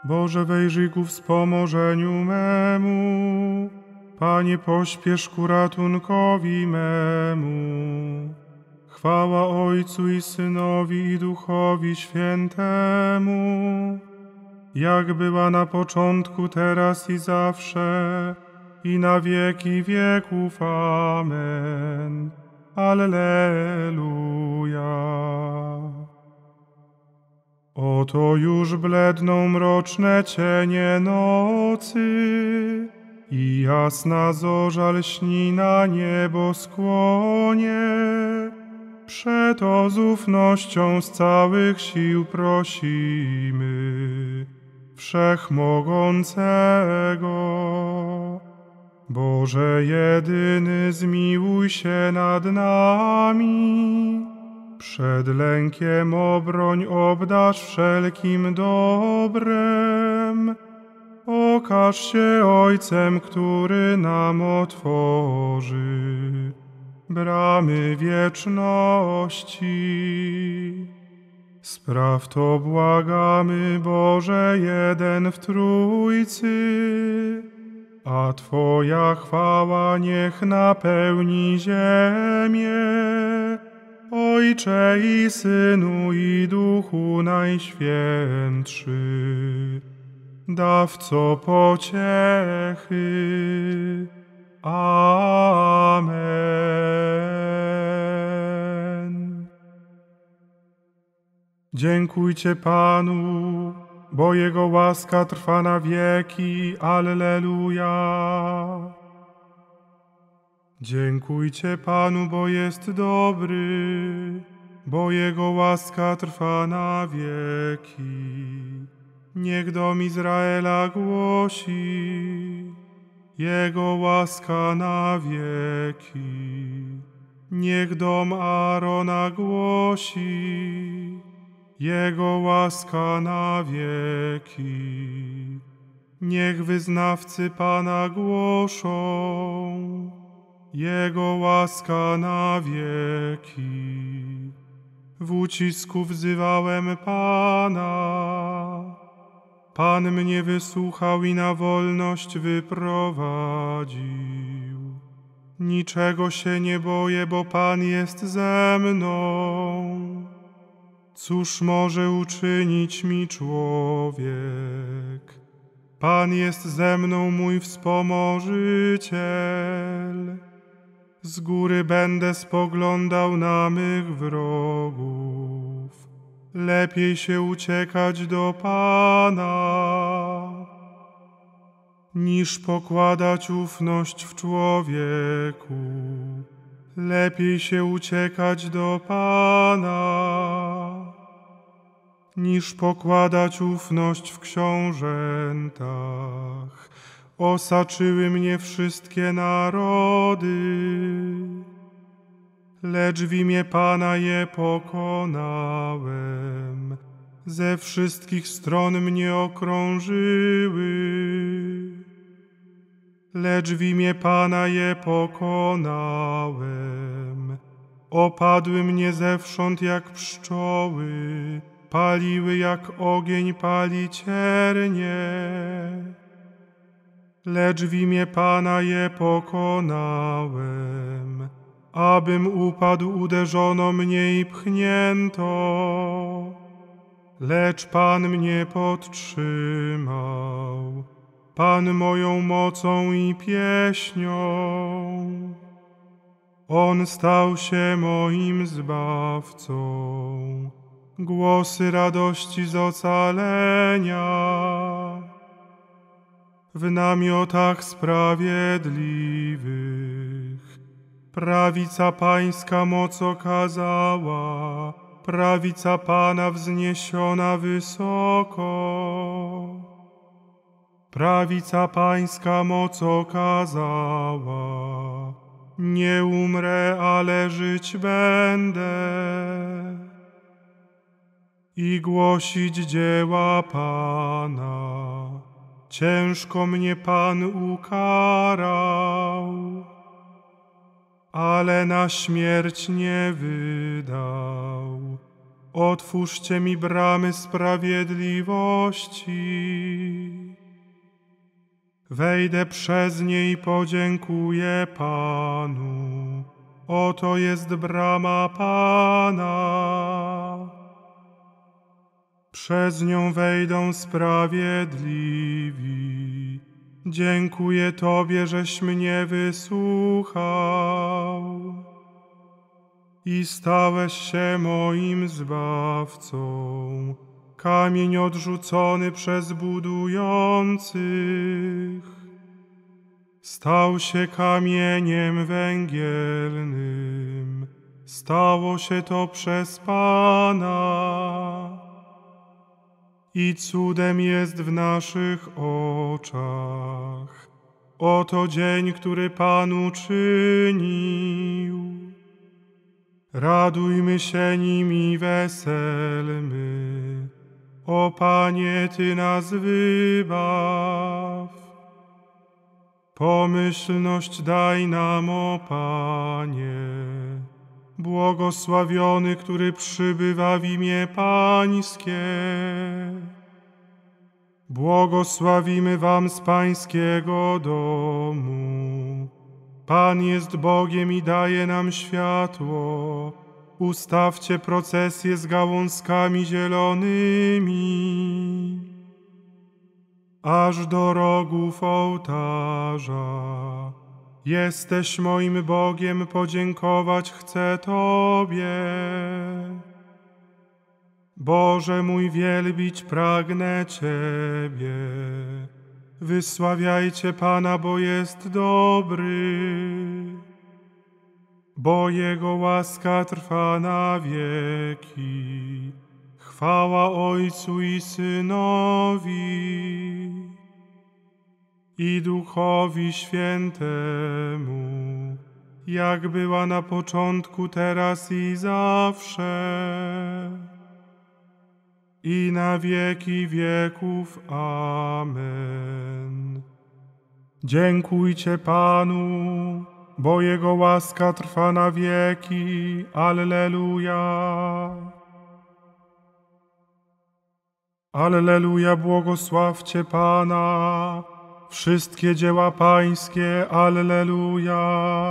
Boże, wejrzyj ku wspomożeniu memu. Panie, pośpiesz ku ratunkowi memu. Chwała Ojcu i Synowi i Duchowi Świętemu, jak była na początku, teraz i zawsze, i na wieki wieków. Amen. Alleluja. Oto już bledną mroczne cienie nocy i jasna zorza lśni na nieboskłonie. Przeto z ufnością z całych sił prosimy Wszechmogącego. Boże jedyny, zmiłuj się nad nami. Przed lękiem obroń, obdarz wszelkim dobrem. Okaż się Ojcem, który nam otworzy bramy wieczności. Spraw to błagamy, Boże jeden w Trójcy, a Twoja chwała niech napełni ziemię. Ojcze i Synu i Duchu Najświętszy, dawco pociechy. Amen. Dziękujcie Panu, bo Jego łaska trwa na wieki. Alleluja. Dziękujcie Panu, bo jest dobry, bo Jego łaska trwa na wieki. Niech dom Izraela głosi, Jego łaska na wieki. Niech dom Aarona głosi, Jego łaska na wieki. Niech wyznawcy Pana głoszą, Jego łaska na wieki. W ucisku wzywałem Pana, Pan mnie wysłuchał i na wolność wyprowadził. Niczego się nie boję, bo Pan jest ze mną. Cóż może uczynić mi człowiek? Pan jest ze mną, mój wspomożyciel. Z góry będę spoglądał na mych wrogów. Lepiej się uciekać do Pana, niż pokładać ufność w człowieku. Lepiej się uciekać do Pana, niż pokładać ufność w książętach. Osaczyły mnie wszystkie narody, lecz w imię Pana je pokonałem. Ze wszystkich stron mnie okrążyły, lecz w imię Pana je pokonałem. Opadły mnie zewsząd jak pszczoły, paliły jak ogień pali ciernie. Lecz w imię Pana je pokonałem. Abym upadł, uderzono mnie i pchnięto, lecz Pan mnie podtrzymał. Pan moją mocą i pieśnią. On stał się moim zbawcą. Głosy radości z ocalenia w namiotach sprawiedliwych. Prawica Pańska moc okazała, prawica Pana wzniesiona wysoko. Prawica Pańska moc okazała, nie umrę, ale żyć będę i głosić dzieła Pana. Ciężko mnie Pan ukarał, ale na śmierć nie wydał. otwórzcie mi bramy sprawiedliwości. Wejdę przez nie i podziękuję Panu. Oto jest brama Pana. Przez nią wejdą sprawiedliwi. Dziękuję Tobie, żeś mnie wysłuchał i stałeś się moim zbawcą. Kamień odrzucony przez budujących stał się kamieniem węgielnym. Stało się to przez Pana i cudem jest w naszych oczach. Oto dzień, który Pan uczynił. Radujmy się nim i weselmy. O Panie, Ty nas wybaw. Pomyślność daj nam, o Panie. Błogosławiony, który przybywa w imię Pańskie. Błogosławimy Wam z Pańskiego domu. Pan jest Bogiem i daje nam światło. Ustawcie procesję z gałązkami zielonymi, aż do rogów ołtarza. Jesteś moim Bogiem, podziękować chcę Tobie. Boże mój, wielbić pragnę Ciebie. Wysławiajcie Pana, bo jest dobry, bo Jego łaska trwa na wieki. Chwała Ojcu i Synowi i Duchowi Świętemu, jak była na początku, teraz i zawsze, i na wieki wieków. Amen. Dziękujcie Panu, bo Jego łaska trwa na wieki. Alleluja. Alleluja, błogosławcie Pana, wszystkie dzieła Pańskie. Alleluja.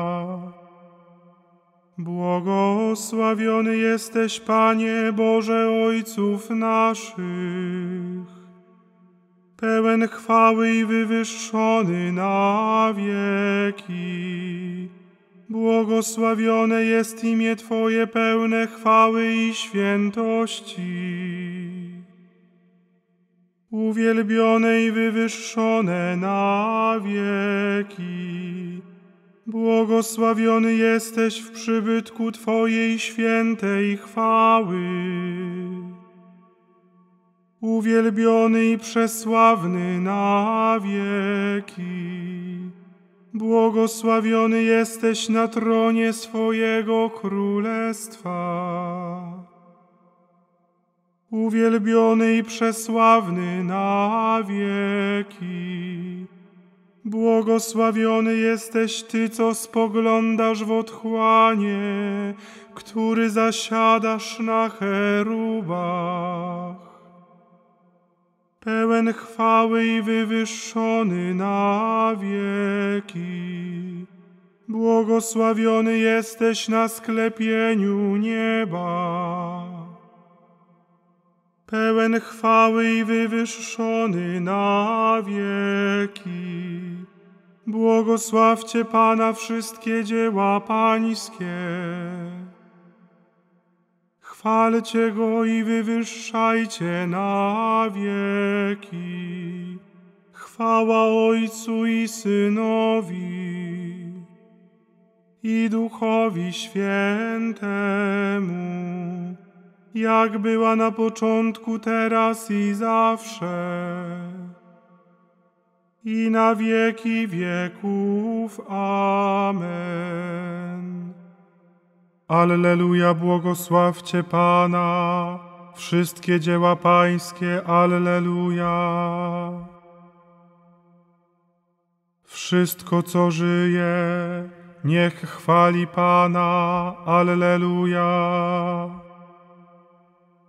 Błogosławiony jesteś, Panie Boże ojców naszych, pełen chwały i wywyższony na wieki. Błogosławione jest imię Twoje, pełne chwały i świętości. Uwielbione i wywyższone na wieki. Błogosławiony jesteś w przybytku Twojej świętej chwały. Uwielbiony i przesławny na wieki. Błogosławiony jesteś na tronie swojego królestwa. Uwielbiony i przesławny na wieki. Błogosławiony jesteś Ty, co spoglądasz w otchłanie, który zasiadasz na cherubach. Pełen chwały i wywyższony na wieki. Błogosławiony jesteś na sklepieniu nieba. Pełen chwały i wywyższony na wieki. Błogosławcie Pana wszystkie dzieła Pańskie. Chwalcie Go i wywyższajcie na wieki. Chwała Ojcu i Synowi i Duchowi Świętemu, jak była na początku, teraz i zawsze, i na wieki wieków. Amen. Alleluja, błogosławcie Pana, wszystkie dzieła Pańskie. Alleluja. Wszystko, co żyje, niech chwali Pana. Alleluja.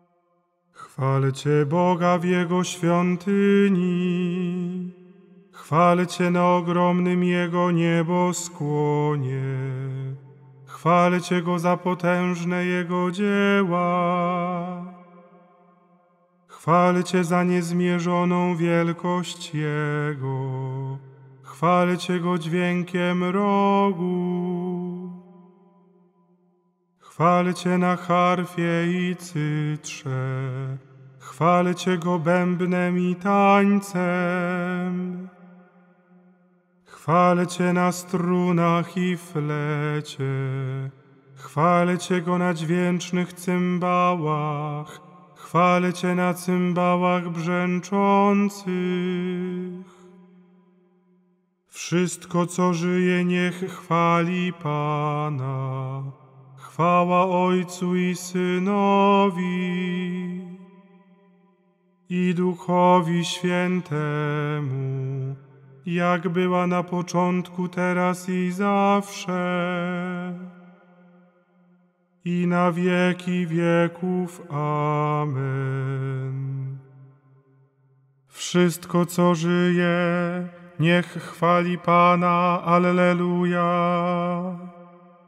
Chwalcie Boga w Jego świątyni, chwalcie na ogromnym Jego nieboskłonie, chwalcie Go za potężne Jego dzieła, chwalcie za niezmierzoną wielkość Jego, chwalcie Go dźwiękiem rogu. Chwalcie na harfie i cytrze, chwalcie Go bębnem i tańcem. Chwalcie na strunach i flecie, chwalcie Go na dźwięcznych cymbałach, chwalcie na cymbałach brzęczących. Wszystko, co żyje, niech chwali Pana. Chwała Ojcu i Synowi, i Duchowi Świętemu, jak była na początku, teraz i zawsze, i na wieki wieków. Amen. Wszystko, co żyje, niech chwali Pana. Alleluja.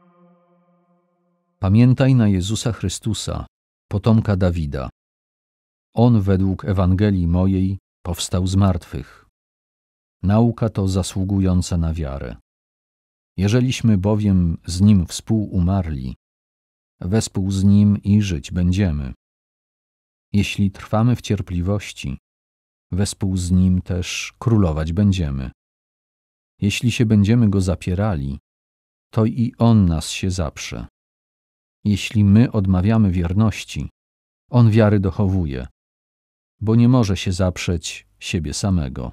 Pamiętaj na Jezusa Chrystusa, potomka Dawida. On według Ewangelii mojej powstał z martwych. Nauka to zasługująca na wiarę. Jeżeliśmy bowiem z Nim współumarli, wespół z Nim i żyć będziemy. Jeśli trwamy w cierpliwości, wespół z Nim też królować będziemy. Jeśli się będziemy Go zapierali, to i On nas się zaprze. Jeśli my odmawiamy wierności, On wiary dochowuje, bo nie może się zaprzeć siebie samego.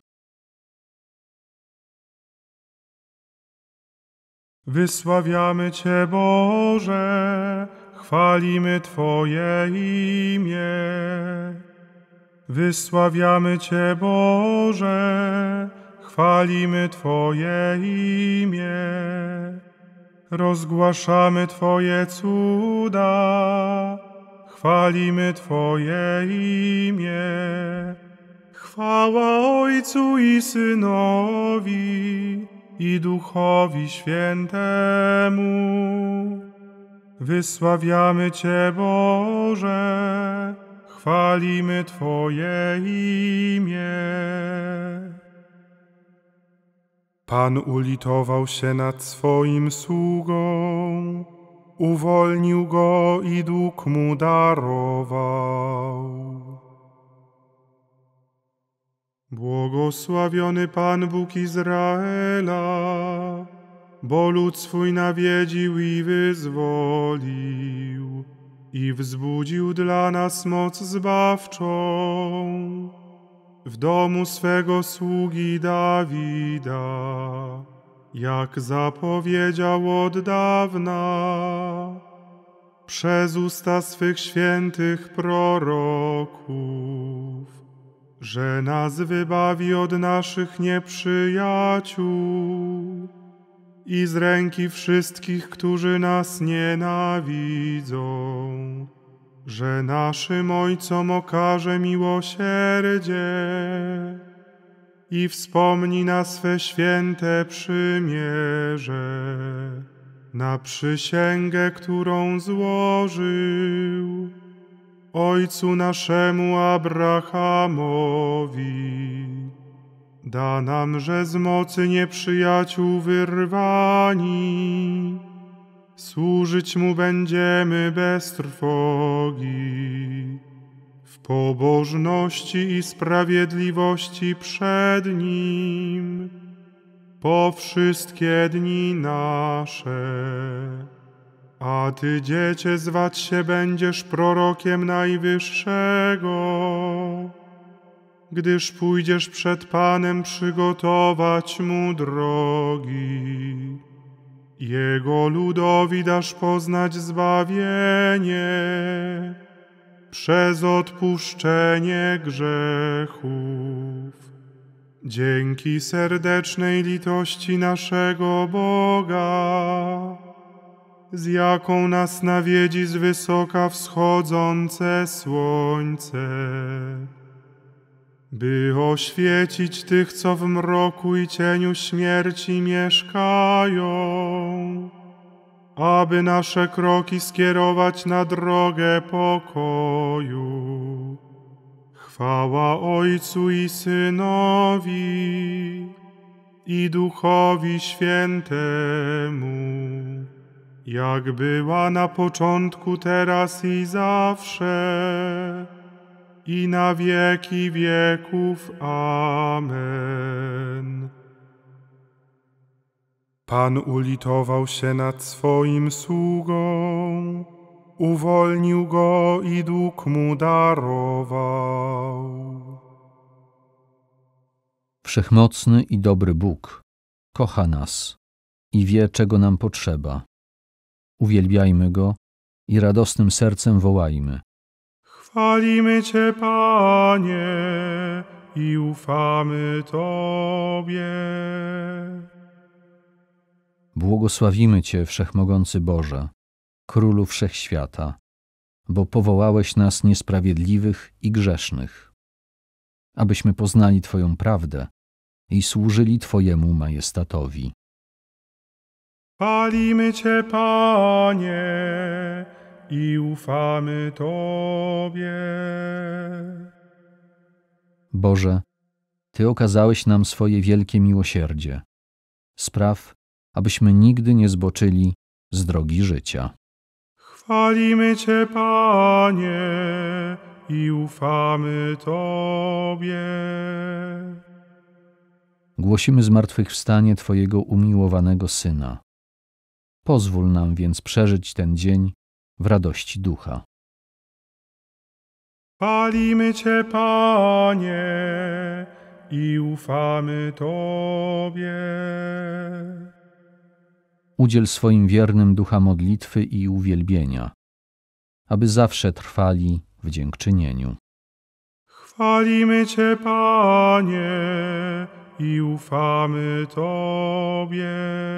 Wysławiamy Cię, Boże, chwalimy Twoje imię. Wysławiamy Cię, Boże, chwalimy Twoje imię. Rozgłaszamy Twoje cuda, chwalimy Twoje imię. Chwała Ojcu i Synowi, i Duchowi Świętemu. Wysławiamy Cię, Boże, chwalimy Twoje imię. Pan ulitował się nad swoim sługą, uwolnił go i dług mu darował. Błogosławiony Pan Bóg Izraela, bo lud swój nawiedził i wyzwolił, i wzbudził dla nas moc zbawczą w domu swego sługi Dawida, jak zapowiedział od dawna przez usta swych świętych proroków, że nas wybawi od naszych nieprzyjaciół i z ręki wszystkich, którzy nas nienawidzą, że naszym Ojcom okaże miłosierdzie i wspomni na swe święte przymierze, na przysięgę, którą złożył Ojcu naszemu Abrahamowi. Da nam, że z mocy nieprzyjaciół wyrwani, służyć Mu będziemy bez trwogi, w pobożności i sprawiedliwości przed Nim, po wszystkie dni nasze. A Ty, Dziecię, zwać się będziesz prorokiem Najwyższego, gdyż pójdziesz przed Panem przygotować Mu drogi. Jego ludowi dasz poznać zbawienie przez odpuszczenie grzechów. Dzięki serdecznej litości naszego Boga, z jaką nas nawiedzi z wysoka wschodzące słońce, by oświecić tych, co w mroku i cieniu śmierci mieszkają, aby nasze kroki skierować na drogę pokoju. Chwała Ojcu i Synowi, i Duchowi Świętemu, jak była na początku, teraz i zawsze, i na wieki wieków. Amen. Pan ulitował się nad swoim sługą, uwolnił go i dług mu darował. Wszechmocny i dobry Bóg kocha nas i wie, czego nam potrzeba. Uwielbiajmy Go i radosnym sercem wołajmy: Chwalimy Cię, Panie, i ufamy Tobie. Błogosławimy Cię, Wszechmogący Boże, Królu Wszechświata, bo powołałeś nas niesprawiedliwych i grzesznych, abyśmy poznali Twoją prawdę i służyli Twojemu majestatowi. Chwalimy Cię, Panie, i ufamy Tobie. Boże, Ty okazałeś nam swoje wielkie miłosierdzie. Spraw, abyśmy nigdy nie zboczyli z drogi życia. Chwalimy Cię, Panie, i ufamy Tobie. Głosimy zmartwychwstanie Twojego umiłowanego Syna. Pozwól nam więc przeżyć ten dzień w radości ducha. Chwalimy Cię, Panie, i ufamy Tobie. Udziel swoim wiernym ducha modlitwy i uwielbienia, aby zawsze trwali w dziękczynieniu. Chwalimy Cię, Panie, i ufamy Tobie.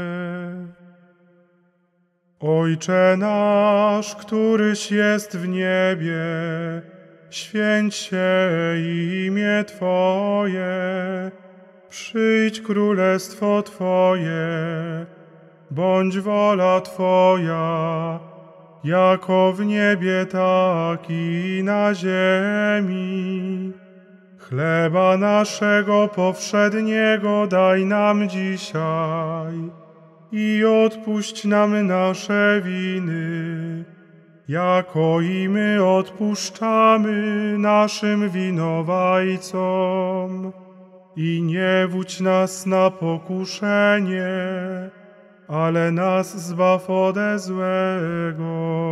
Ojcze nasz, któryś jest w niebie, święć się imię Twoje, przyjdź królestwo Twoje, bądź wola Twoja, jako w niebie, tak i na ziemi. Chleba naszego powszedniego daj nam dzisiaj i odpuść nam nasze winy, jako i my odpuszczamy naszym winowajcom. I nie wódź nas na pokuszenie, ale nas zbaw ode złego.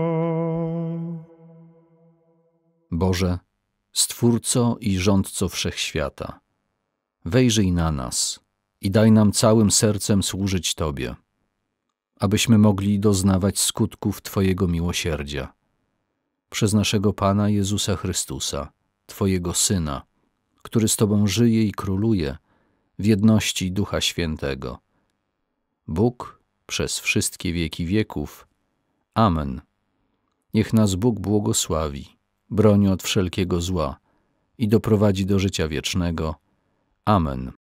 Boże, Stwórco i Rządco Wszechświata, wejrzyj na nas i daj nam całym sercem służyć Tobie, abyśmy mogli doznawać skutków Twojego miłosierdzia. Przez naszego Pana Jezusa Chrystusa, Twojego Syna, który z Tobą żyje i króluje w jedności Ducha Świętego. Bóg przez wszystkie wieki wieków. Amen. Niech nas Bóg błogosławi, broni od wszelkiego zła i doprowadzi do życia wiecznego. Amen.